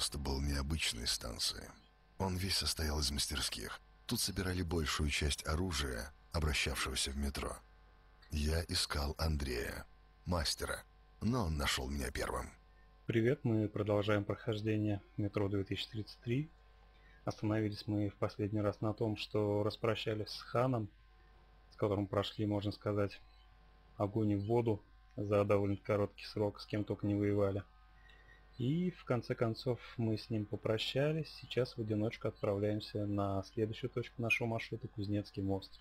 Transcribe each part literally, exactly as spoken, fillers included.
мост был необычной станцией. Он весь состоял из мастерских. Тут собирали большую часть оружия, обращавшегося в метро. Я искал Андрея, мастера, но он нашел меня первым. Привет, мы продолжаем прохождение метро две тысячи тридцать три. Остановились мы в последний раз на том, что распрощались с Ханом, с которым прошли, можно сказать, огонь и в воду за довольно короткий срок, с кем только не воевали. И в конце концов мы с ним попрощались. Сейчас в одиночку отправляемся на следующую точку нашего маршрута — Кузнецкий мост.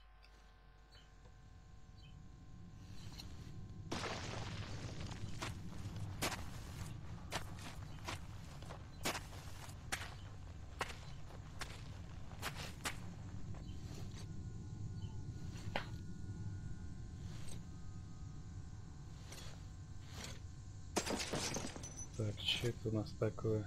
Так, что это у нас такое?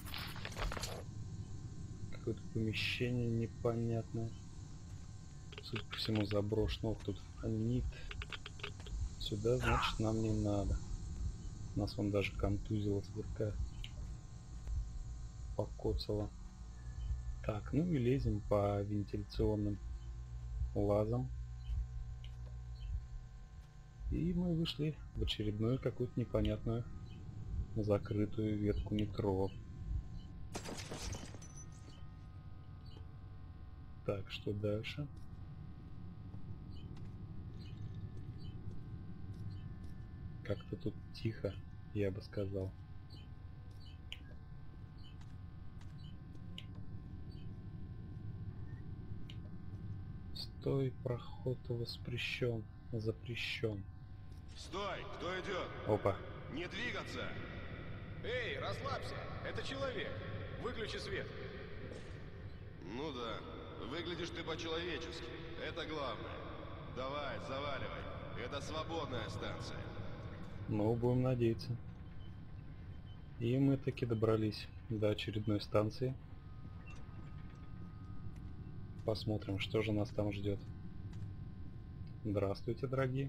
Какое-то помещение непонятное. Судя по всему, заброшено. Вот тут фонит. Сюда, значит, нам не надо. Нас вон даже контузило слегка. Покоцало. Так, ну и лезем по вентиляционным лазам. И мы вышли в очередную какую-то непонятную закрытую ветку метро. Так, что дальше? Как-то тут тихо, я бы сказал. Стой, проход воспрещен, запрещен. Стой! Кто идет? Опа. Не двигаться! Эй, расслабься! Это человек! Выключи свет! Ну да, выглядишь ты по-человечески. Это главное. Давай, заваливай. Это свободная станция. Ну, будем надеяться. И мы таки добрались до очередной станции. Посмотрим, что же нас там ждет. Здравствуйте, дорогие.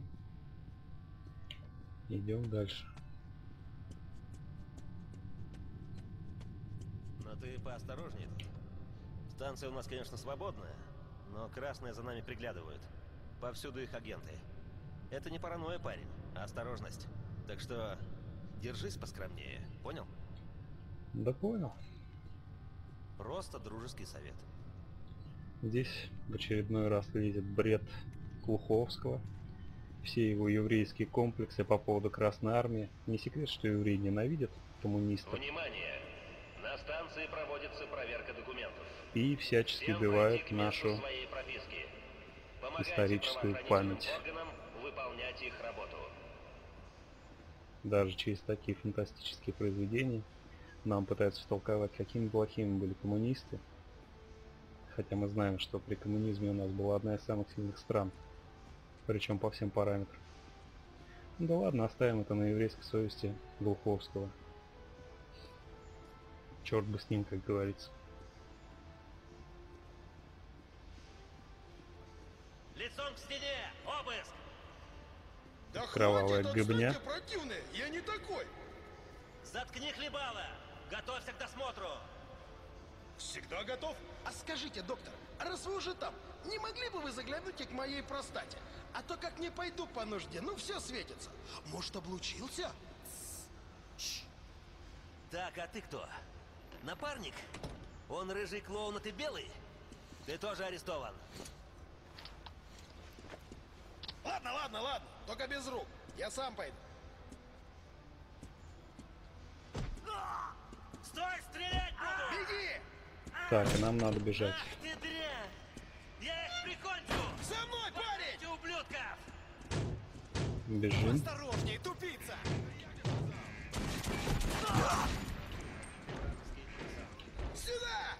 Идем дальше. Но ты поосторожнее тут. Станция у нас, конечно, свободная, но красные за нами приглядывают. Повсюду их агенты. Это не паранойя, парень, а осторожность. Так что держись поскромнее, понял? Да понял. Просто дружеский совет. Здесь в очередной раз лезет бред Глуховского. Все его еврейские комплексы по поводу Красной Армии. Не секрет, что евреи ненавидят коммунистов. Внимание! На станции проводится проверка документов. И всячески убивают нашу историческую память. Органам выполнять их работу. Даже через такие фантастические произведения нам пытаются втолковать, какими плохими были коммунисты. Хотя мы знаем, что при коммунизме у нас была одна из самых сильных стран. Причем по всем параметрам. Ну да ладно, оставим это на еврейской совести Глуховского. Черт бы с ним, как говорится. Лицом к стене! Обыск! Да Кровавая хватит, гыбня. отстаньте, противные! Я не такой! Заткни хлебало! Готовься к досмотру! Всегда готов? А скажите, доктор, раз вы уже там, не могли бы вы заглянуть и к моей простате? А то как не пойду по нужде, ну все светится. Может, облучился? Так, а ты кто? Напарник? Он рыжий клоун, а ты белый? Ты тоже арестован. Ладно, ладно, ладно, только без рук. Я сам пойду. Стой, стрелять буду! Беги! Так, и нам надо бежать. Ах ты дрянь! Я их прикончу! За мной, парень! Эти ублюдков! Бежим. Осторожней, тупица! Сюда!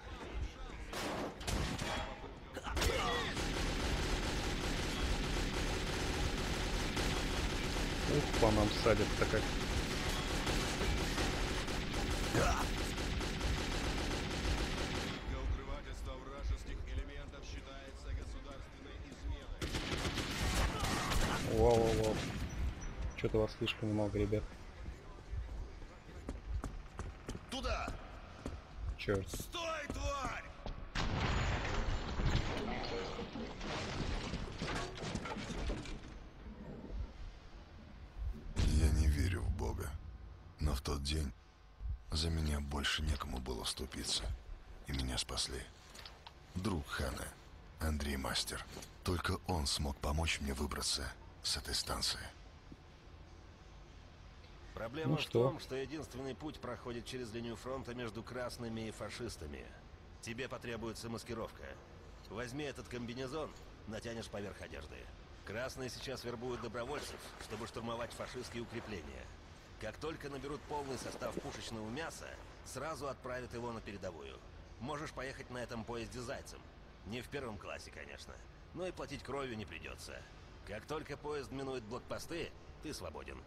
Ух, по нам садят-то как. Укрывательство вражеских элементов считается государственной изменой. Вау-вау-вау. Что-то вас слишком много, ребят. Туда! черт. Стой, тварь! Я не верю в Бога. Но в тот день за меня больше некому было вступиться. И меня спасли. Друг Хана, Андрей Мастер. Только он смог помочь мне выбраться с этой станции. Проблема Ну в что? том, что единственный путь проходит через линию фронта между красными и фашистами. Тебе потребуется маскировка. Возьми этот комбинезон, натянешь поверх одежды. Красные сейчас вербуют добровольцев, чтобы штурмовать фашистские укрепления. Как только наберут полный состав пушечного мяса, сразу отправят его на передовую. Можешь поехать на этом поезде зайцем. Не в первом классе, конечно. Но и платить кровью не придется. Как только поезд минует блокпосты, ты свободен.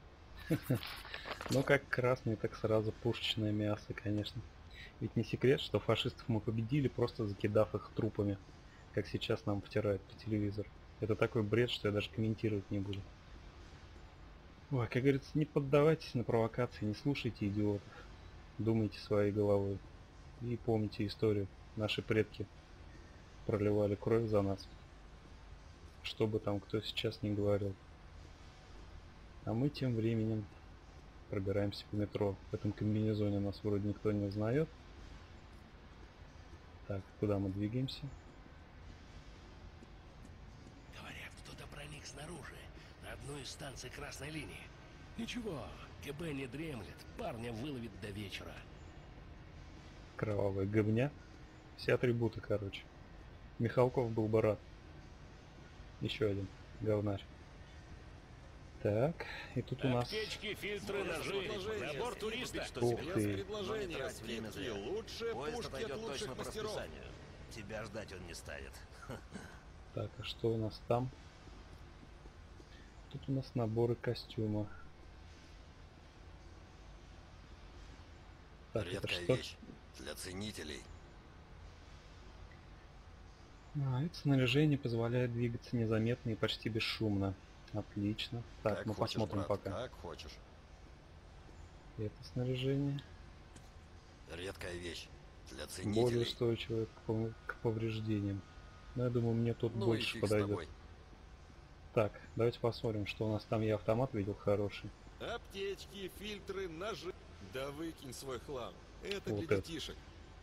Ну как красный, так сразу пушечное мясо, конечно. Ведь не секрет, что фашистов мы победили, просто закидав их трупами, как сейчас нам втирают по телевизору. Это такой бред, что я даже комментировать не буду. Ой, как говорится, не поддавайтесь на провокации, не слушайте идиотов. Думайте своей головой. И помните историю. Наши предки проливали кровь за нас. Что бы там кто сейчас не говорил. А мы тем временем пробираемся по метро. В этом комбинезоне нас вроде никто не узнает. Так, куда мы двигаемся? Говорят, кто-то проник снаружи, на одну из станций красной линии. Ничего, КБ не дремлет, парня выловит до вечера. Кровавая говня. Все атрибуты, короче. Михалков был бы рад. Еще один говнарь. Так, и тут у нас... Аптечки, фильтры, ножи, набор туриста. Ух ты. Предложение, трать время зря. Лучшие Поезд пушки от отойдет точно лучших по мастеров. расписанию. Тебя ждать он не станет. Так, а что у нас там? Тут у нас наборы костюма. Так, это Редкая что? вещь для ценителей. А, это снаряжение позволяет двигаться незаметно и почти бесшумно. Отлично. Так, Как мы хочешь, посмотрим брат, пока. как хочешь. Это снаряжение Редкая вещь для более ценителей. устойчивое к, пов- к повреждениям. Но я думаю, мне тут Ну и больше фиг с подойдет. тобой. Так, давайте посмотрим, что у нас там. Я автомат видел хороший. Аптечки, фильтры, ножи. Да выкинь свой хлам. Это Вот для это. детишек.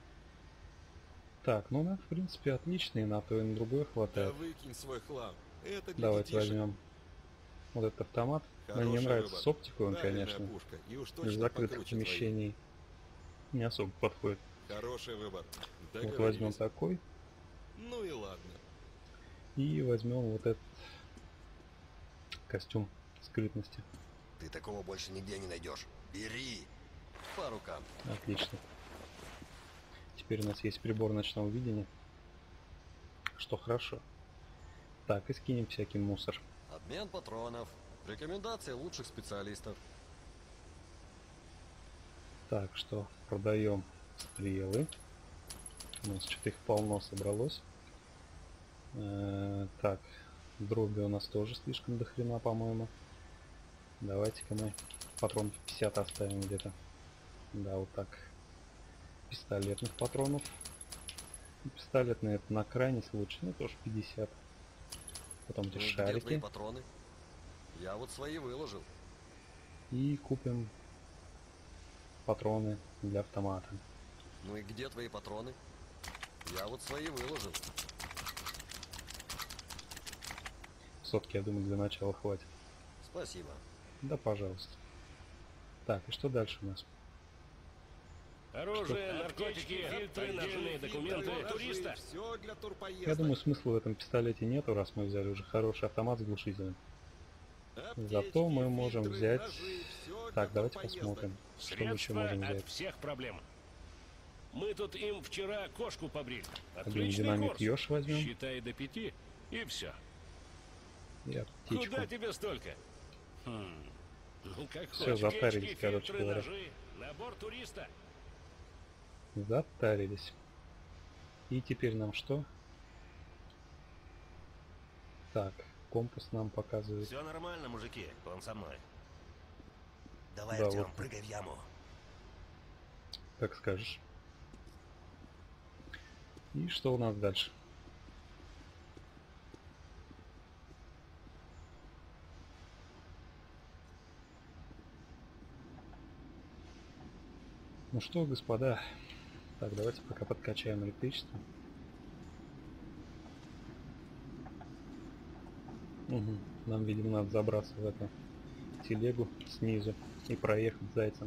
Так, ну, на, в принципе, отличный, на то и на другое Да хватает. выкинь свой хлам. Это для Давайте детишек. возьмем вот этот автомат. Мне Хороший не нравится выбор. с оптикой он, Правильная конечно. пушка. И уж Для точно закрытых покруче твоей. помещений не особо подходит. Хороший выбор. Вот возьмем Договорились. такой. Ну и ладно. И возьмем вот этот костюм скрытности. Ты такого больше нигде не найдешь. Бери. По рукам. Отлично. Теперь у нас есть прибор ночного видения. Что хорошо. Так, и скинем всякий мусор. Обмен патронов. Рекомендации лучших специалистов. Так, что продаем стрелы. У нас что-то их полно собралось. Э, так, дроби у нас тоже слишком дохрена, по-моему. Давайте-ка мы патронов пятьдесят оставим где-то. Да, вот так. Пистолетных патронов. Пистолетные это на крайний случай, ну тоже пятьдесят. Потом эти Ну и где твои шарики. патроны? Я вот свои выложил. И купим патроны для автомата. Ну и где твои патроны? Я вот свои выложил. Сотки, я думаю, для начала хватит. Спасибо. Да, пожалуйста. Так, и что дальше у нас? Оружие, наркотики, фильтры, ножи, документы, туриста. Все для турпоездок. Я думаю, смысла в этом пистолете нету, раз мы взяли уже хороший автомат с глушителем. Аптечки, Зато мы можем фильтры, взять... ножи, всё для Так, давайте турпоездок. посмотрим, что мы еще Средства можем от взять. всех проблем. Мы тут им вчера кошку побрили. Один Отличный динамит курс. Ёж возьмем. Считай до пяти, и все. И аптечку. Куда тебе столько? Хм. Ну как Всё, хочешь. затарились, Аптечки, короче фильтры, говоря. ножи, набор туриста. Затарились. И теперь нам что? Так, компас нам показывает. Все нормально, мужики, он со мной. Давай, Да, Артем, вот. прыгай в яму. Как скажешь. И что у нас дальше? Ну что, господа, так, давайте пока подкачаем электричество. Угу. Нам, видимо, надо забраться в эту телегу снизу и проехать зайцем.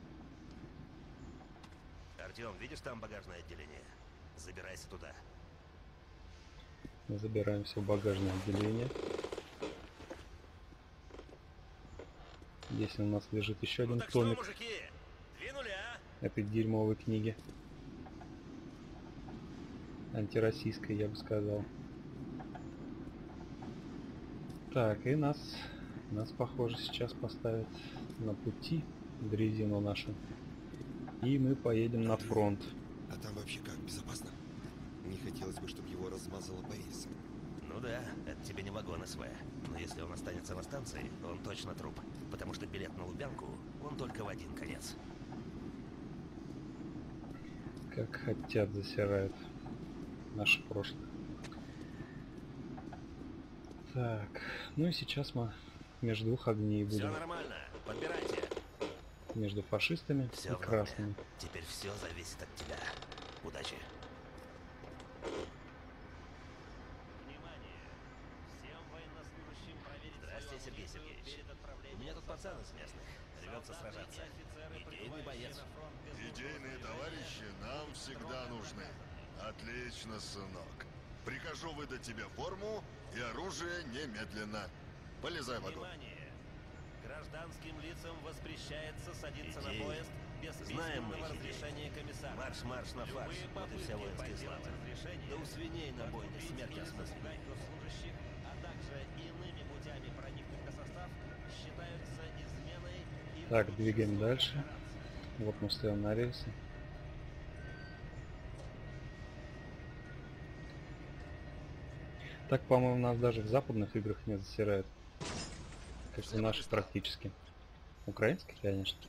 Артем, видишь там багажное отделение? Забирайся туда. Забираемся в багажное отделение. Здесь у нас лежит еще один Ну так что, томик мужики, двинули, а? этой дерьмовой книги. Антироссийской, я бы сказал. Так, и нас, нас, похоже, сейчас поставят на пути дрезину нашу. И мы поедем на фронт. А там вообще как? Безопасно? Не хотелось бы, чтобы его размазало по рельсам. Ну да, это тебе не вагон СВ. Но если он останется на станции, он точно труп. Потому что билет на Лубянку, он только в один конец. Как хотят, засирают наше прошлое. Так, ну и сейчас мы между двух огней Все будем. нормально, подбирайте. Между фашистами Все и в норме. красными. Теперь все зависит от тебя. Удачи. Внимание! Всем военнослужащим проверить. Здрасте, Сергей Сергеевич. У меня тут пацан из местных. Рвется сражаться. Идейный боец. Идейные товарищи нам всегда нужны. Отлично, сынок. Прикажу выдать тебе форму и оружие немедленно. Полезай в вагон. Внимание! Гражданским лицам воспрещается садиться Идеи. на поезд без письменного разрешения комиссара. Марш-марш на фарш. Вот и вся воинская слава. Да у свиней на бойне смерть осмысленно. Служащих, а также иными путями проникнуть на состав, считаются изменой и... Так, двигаем дальше. Вот мы стоим на рельсе. Так, по-моему, нас даже в западных играх не засирают. Как в наших практически. Украинских, конечно.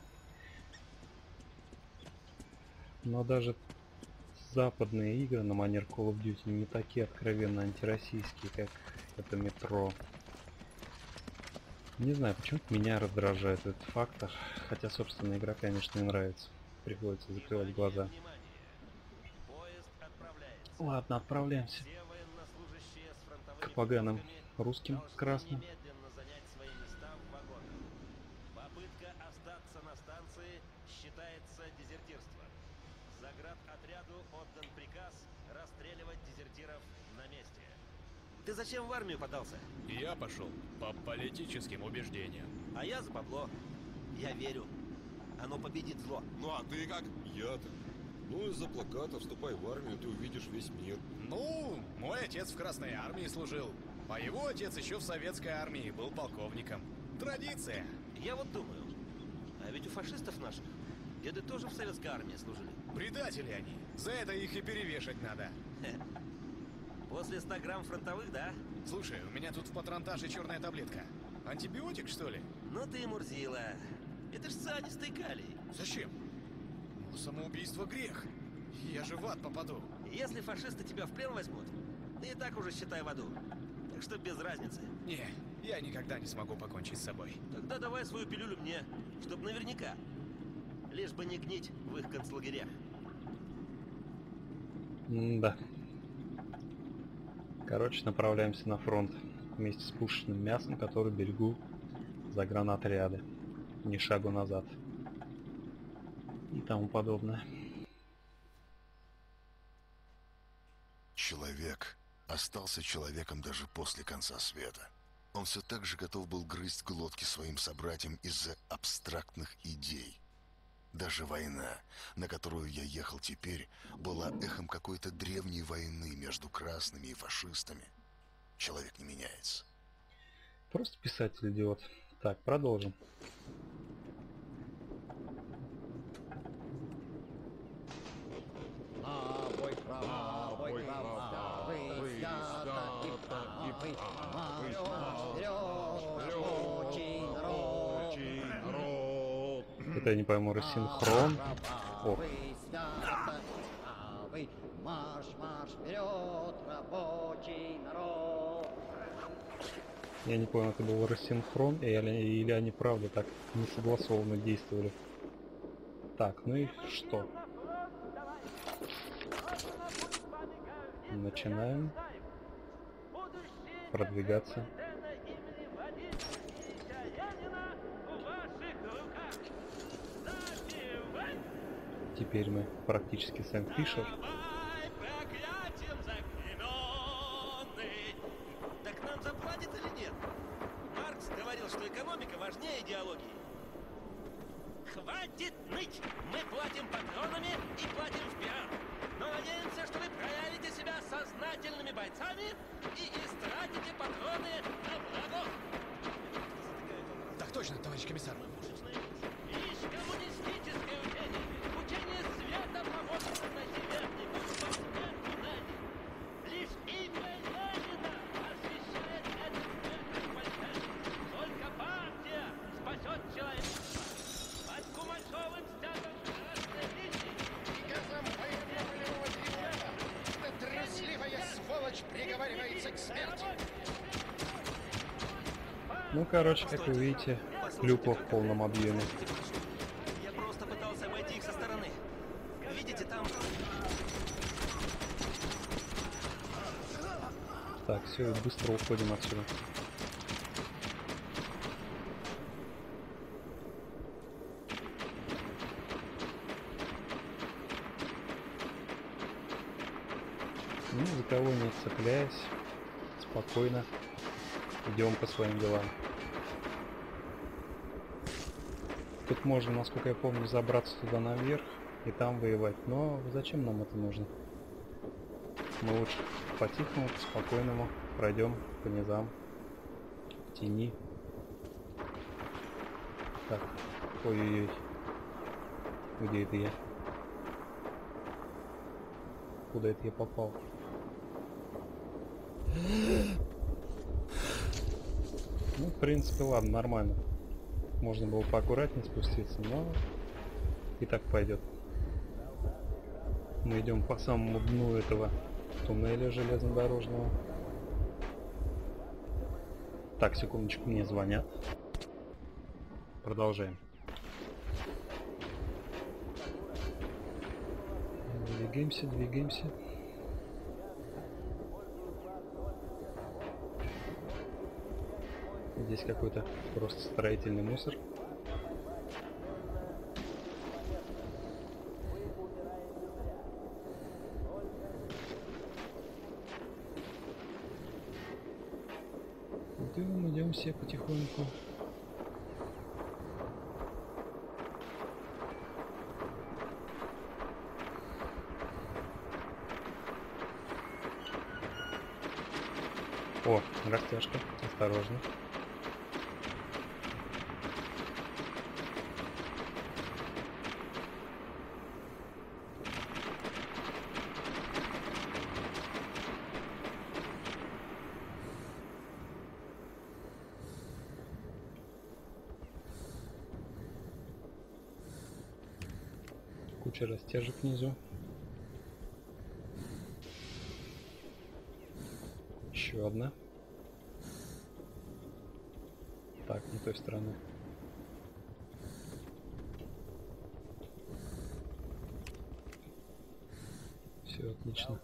Но даже западные игры на манер Call of Duty не такие откровенно антироссийские, как это метро. Не знаю, почему-то меня раздражает этот фактор. Хотя, собственно, игра, конечно, и нравится. Приходится закрывать глаза. Ладно, отправляемся к поганым русским красным. Попытка остаться на станции считается дезертирством. Заградотряду отдан приказ расстреливать дезертиров на месте. Ты зачем в армию подался? Я пошел по политическим убеждениям. А я за бабло. Я верю. Оно победит зло. Ну а ты как? Я-то. Ну из-за плаката «Вступай в армию», ты увидишь весь мир. Ну, мой отец в Красной армии служил. А его отец еще в советской армии был полковником. Традиция. Я вот думаю, а ведь у фашистов наших деды тоже в советской армии служили. Предатели они. За это их и перевешать надо. После ста грамм фронтовых, да? Слушай, у меня тут в патронтаже черная таблетка. Антибиотик, что ли? Ну ты Мурзила. Это ж цианистый калий. Зачем? Ну, самоубийство грех. Я же в ад попаду. Если фашисты тебя в плен возьмут, ты и так уже считай в аду. Так что без разницы. Не, я никогда не смогу покончить с собой. Тогда давай свою пилюлю мне, чтоб наверняка. Лишь бы не гнить в их концлагерях. Да. Короче, направляемся на фронт вместе с пушечным мясом, который берегу загранотряды. Ни шагу назад. И тому подобное. Человек остался человеком даже после конца света. Он все так же готов был грызть глотки своим собратьям из-за абстрактных идей. Даже война, на которую я ехал теперь, была эхом какой-то древней войны между красными и фашистами. Человек не меняется. Просто писатель идиот. Так, продолжим. Это я не пойму, рассинхрон. О. Марш, марш, вперед, рабочий народ! Я не понял, это был рассинхрон, или, или они правда так не согласованно действовали. Так, ну и что? Начинаем продвигаться. Теперь мы практически Сэм Фишер. Так нам заплатят или нет? Маркс говорил, что экономика важнее идеологии. Хватит ныть! Мы платим патронами и платим в пиар. Но надеемся, что вы проявите себя сознательными бойцами и истратите патроны на благо. Так точно, товарищ комиссар. Лишь коммунистическое учение, учение света поможет найти верный путь по смерти Ленина. Лишь имя Ленина освещает этот мир большой. Только партия спасет человечество. Под Кумачевым стягом красной линии. Приказом военно-полевого трибунала эта трусливая сволочь приговаривается к смерти. Ну, короче, как вы видите, клюква в полном объеме. Я просто пытался обойти их со стороны. Видите, там... Так, все, быстро уходим отсюда. Ну, за кого не цепляясь, спокойно идем по своим делам. Тут можно, насколько я помню, забраться туда наверх и там воевать. Но зачем нам это нужно? Мы лучше по-тихому, по-спокойному пройдем по низам, в тени. Так, ой-ой-ой. Где это я? Куда это я попал? Ну, в принципе, ладно, нормально. Можно было поаккуратнее спуститься, но и так пойдет. Мы идем по самому дну этого туннеля железнодорожного. Так, секундочку, мне звонят. Продолжаем. Двигаемся, двигаемся. Здесь какой-то просто строительный мусор. Идем, идем все потихоньку. О, растяжка, осторожно. Куча растяжек внизу. Еще одна. Так, не той стороны. Все отлично.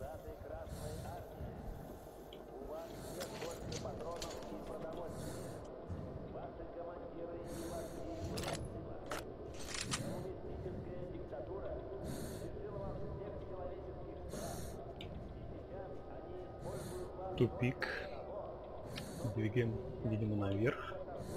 Тупик. Двигаем, видимо, наверх.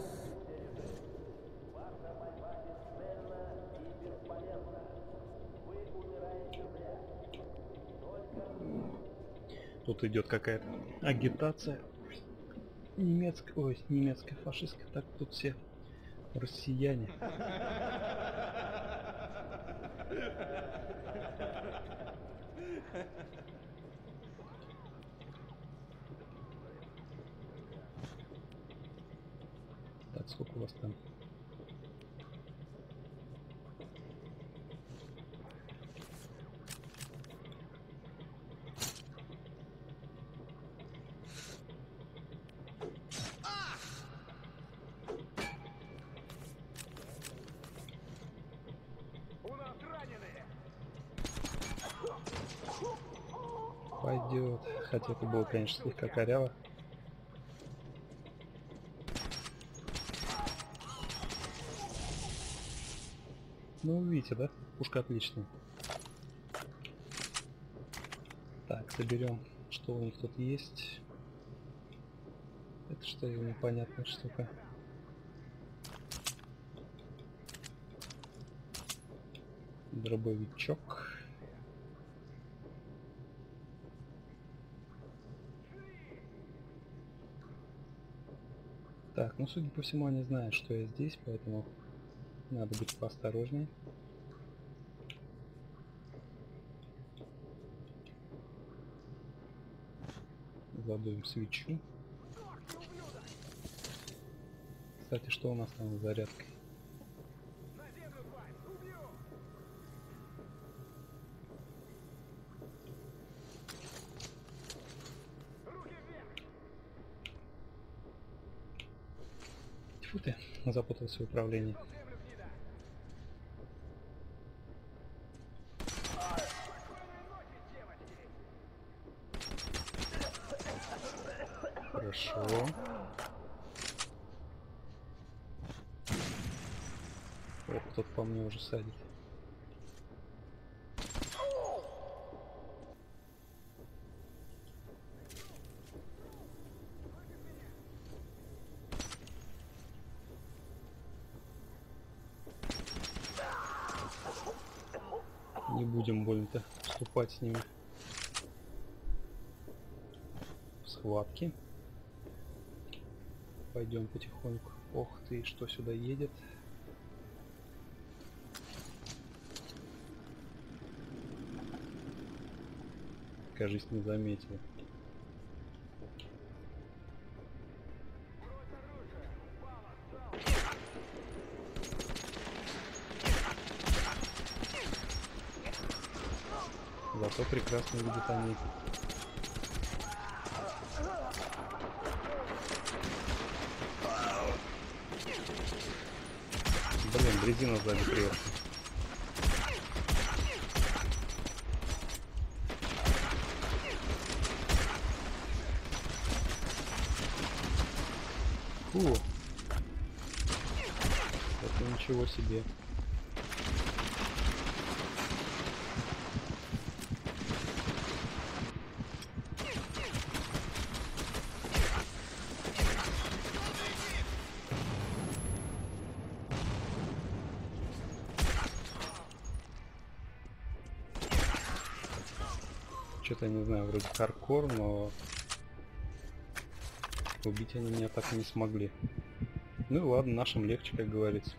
Тут идет какая-то агитация немецкая, ой, немецкая, фашистская. Так, тут все россияне. Так, сколько у вас там? Пойдет. Хотя это было, конечно, слегка коряво. Ну, видите, да? Пушка отличная. Так, соберем, что у них тут есть. Это что за непонятная штука? Дробовичок. Так, ну судя по всему, они знают, что я здесь, поэтому надо быть поосторожнее. Задуем свечу. Кстати, что у нас там с зарядкой? Тьфу ты, запутался в управлении. Хорошо. Ох, кто-то по мне уже садит. Не будем больно-то вступать с ними в схватки. Пойдем потихоньку. Ох ты, что сюда едет. Кажись, не заметил. Зато прекрасно видят они. Блин, дрезина сзади приехала. Фу. Это ничего себе. Что-то я не знаю, вроде хардкор, но убить они меня так и не смогли. Ну и ладно, нашим легче, как говорится.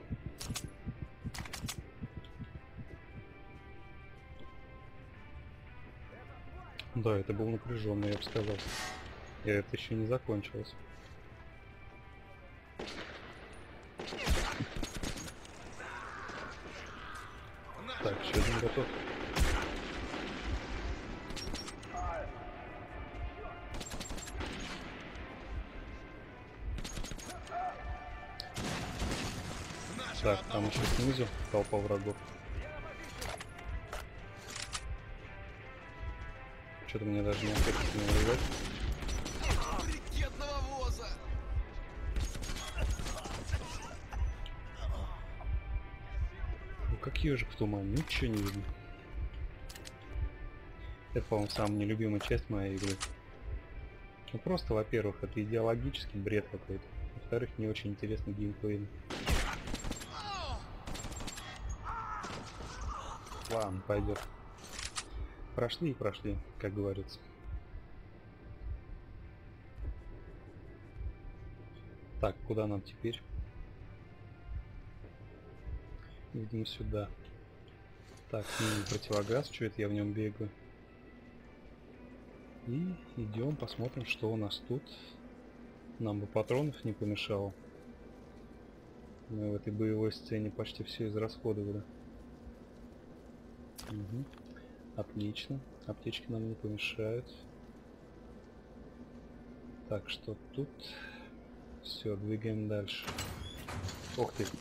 Да, это был напряженный, я бы сказал. И это еще не закончилось. Так, еще один готов. Так, там еще снизу толпа врагов. Что-то мне даже не хочется не воевать. Ну какие же в тумане? Ничего не видно. Это, по-моему, самая нелюбимая часть моей игры. Ну просто, во-первых, это идеологический бред какой-то. Во-вторых, не очень интересный геймплей. Ладно, пойдет. Прошли и прошли, как говорится. Так, куда нам теперь? Видимо, сюда. Так, снимем противогаз, что это я в нем бегаю. И идем, посмотрим, что у нас тут. Нам бы патронов не помешало. Мы в этой боевой сцене почти все израсходовали. Угу. Отлично. Аптечки нам не помешают. Так, что тут? Все, двигаем дальше. Ох ты.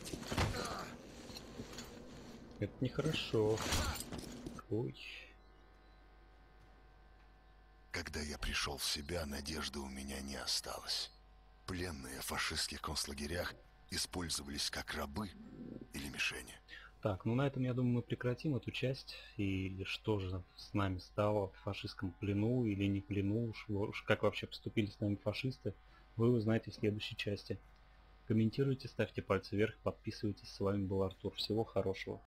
Это нехорошо. Ой. когда я пришел в себя, надежды у меня не осталось. Пленные в фашистских концлагерях использовались как рабы или мишени. Так, ну на этом, я думаю, мы прекратим эту часть. И что же с нами стало в фашистском плену или не плену, уж как вообще поступили с нами фашисты, вы узнаете в следующей части. Комментируйте, ставьте пальцы вверх, подписывайтесь. С вами был Артур. Всего хорошего.